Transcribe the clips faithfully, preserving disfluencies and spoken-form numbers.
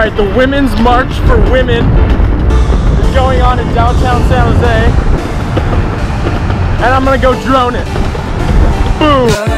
Alright, the Women's March for Women is going on in downtown San Jose. And I'm gonna go drone it. Boom!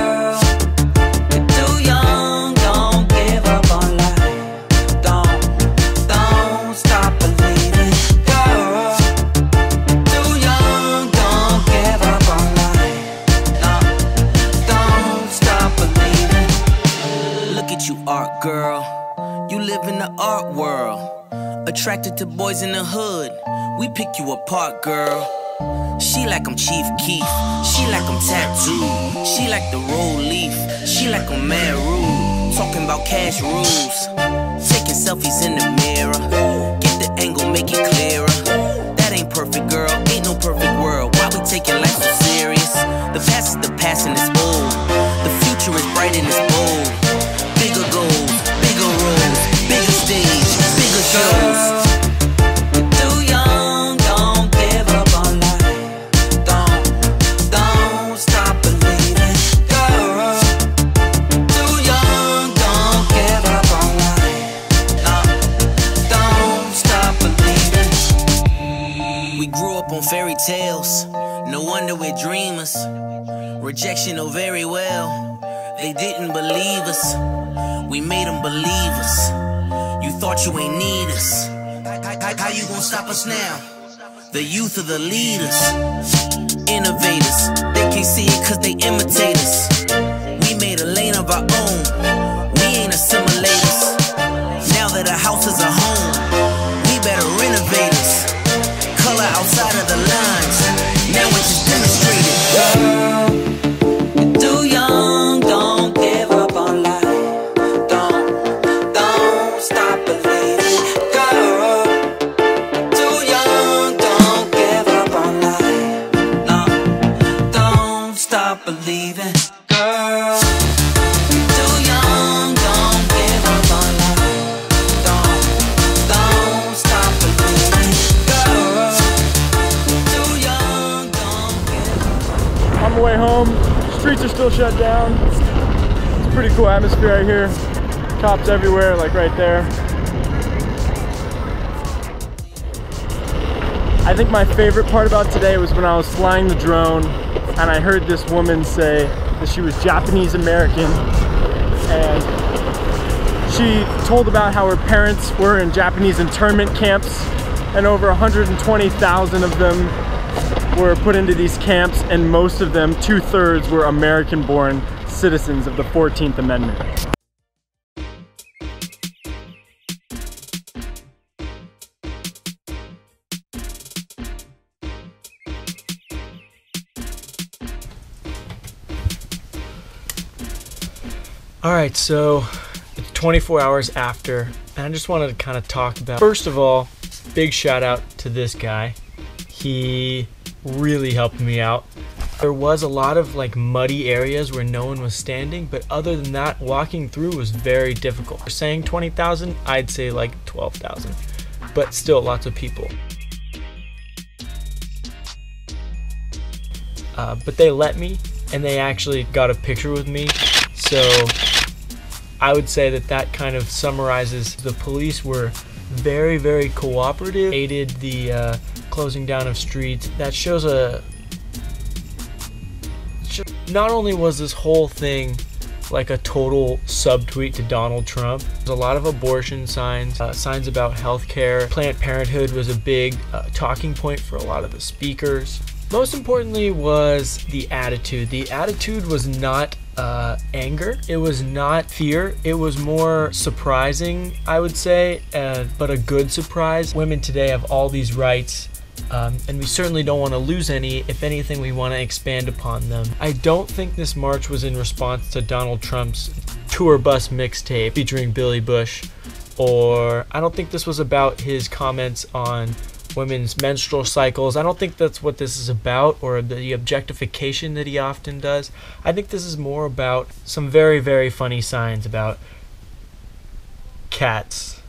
Art girl, you live in the art world, attracted to boys in the hood. We pick you apart, girl. She like I'm Chief Keef, she like I'm tattooed, she like the roll leaf, she like I'm mad rude. Talking about cash rules, taking selfies in the mirror. Get the angle, make it clearer. That ain't perfect, girl, ain't no perfect world. Why we taking life so serious? The past is the past and it's old. The future is bright and it's bold. Bigger goals, bigger roles, bigger stage, bigger shows. You're too young, don't give up on life. Don't, don't stop believing, girl. Too young, don't give up on life. No, don't stop believing. We grew up on fairy tales, no wonder we're dreamers. Rejection, oh very well, they didn't believe us. We made them believe us. You thought you ain't need us. How, how you gonna stop us now? The youth are the leaders, innovators. They can't see it cause they imitate us. We made a lane of our own. We ain't assimilators. Now that a house is a home, we better renovate us. Color outside of the lines. Now it's just demonstrated. Girl, you're too young, don't give up on life. Believing, girl. Too young, don't give up on life. Don't, don't stop believing, girl. Too young, don't give up. On my way home, streets are still shut down. It's a pretty cool atmosphere right here. Cops everywhere, like right there. I think my favorite part about today was when I was flying the drone and I heard this woman say that she was Japanese American, and she told about how her parents were in Japanese internment camps, and over one hundred twenty thousand of them were put into these camps, and most of them, two-thirds, were American-born citizens of the fourteenth Amendment. Alright, so it's twenty-four hours after, and I just wanted to kind of talk about, first of all, big shout out to this guy. He really helped me out. There was a lot of like muddy areas where no one was standing, but other than that, walking through was very difficult. For saying twenty thousand, I'd say like twelve thousand, but still lots of people. Uh, but they let me, and they actually got a picture with me. So I would say that that kind of summarizes. The police were very, very cooperative, aided the uh, closing down of streets. That shows a... Not only was this whole thing like a total subtweet to Donald Trump, there's a lot of abortion signs, uh, signs about healthcare. Planned Parenthood was a big uh, talking point for a lot of the speakers. Most importantly was the attitude. The attitude was not uh, anger, it was not fear, it was more surprising, I would say, uh, but a good surprise. Women today have all these rights, um, and we certainly don't want to lose any. If anything, we want to expand upon them. I don't think this march was in response to Donald Trump's tour bus mixtape featuring Billy Bush, or I don't think this was about his comments on women's menstrual cycles. I don't think that's what this is about, or the objectification that he often does. I think this is more about some very, very funny signs about cats.